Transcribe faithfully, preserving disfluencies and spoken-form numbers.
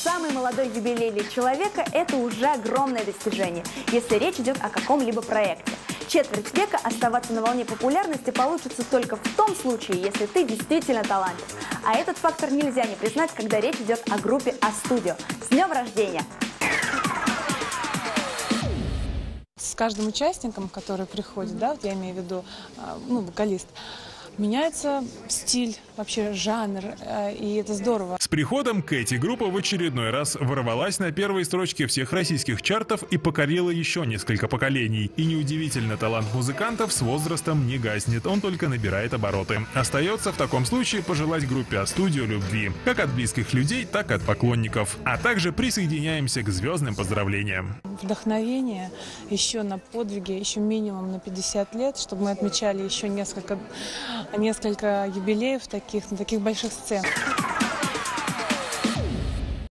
самый молодой юбилей для человека – это уже огромное достижение, если речь идет о каком-либо проекте. Четверть века оставаться на волне популярности получится только в том случае, если ты действительно талантлив. А этот фактор нельзя не признать, когда речь идет о группе А-Студио. С днем рождения! С каждым участником, который приходит, да, вот я имею в виду, ну, вокалист, меняется стиль, вообще жанр, и это здорово. С приходом Кэти группа в очередной раз ворвалась на первые строчки всех российских чартов и покорила еще несколько поколений. И неудивительно, талант музыкантов с возрастом не гаснет, он только набирает обороты. Остается в таком случае пожелать группе А-Студио любви, как от близких людей, так и от поклонников. А также присоединяемся к звездным поздравлениям. Вдохновение еще на подвиги, еще минимум на пятьдесят лет, чтобы мы отмечали еще несколько, несколько юбилеев таких, на таких больших сценах.